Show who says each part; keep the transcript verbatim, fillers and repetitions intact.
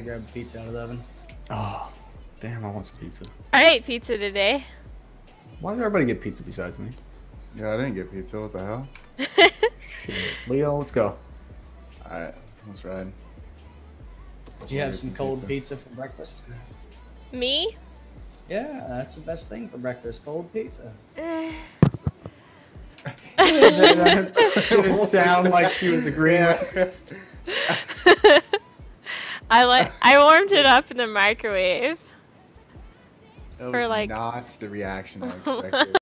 Speaker 1: grab a pizza out of the oven.
Speaker 2: Oh, damn, I want some pizza.
Speaker 3: I ate pizza today.
Speaker 2: Why does everybody get pizza besides me?
Speaker 4: Yeah, I didn't get pizza. What the hell?
Speaker 2: Shit. Leo, let's go.
Speaker 4: Alright, let's ride.
Speaker 1: Did you have
Speaker 4: Get
Speaker 1: some
Speaker 4: some
Speaker 1: cold
Speaker 4: pizza.
Speaker 1: pizza for breakfast?
Speaker 3: Me?
Speaker 1: Yeah, that's the best thing for breakfast, cold pizza.
Speaker 2: That didn't sound like she was agreeing with
Speaker 3: I like. I warmed it up in the microwave.
Speaker 4: That
Speaker 3: For,
Speaker 4: was
Speaker 3: like-
Speaker 4: not the reaction I expected.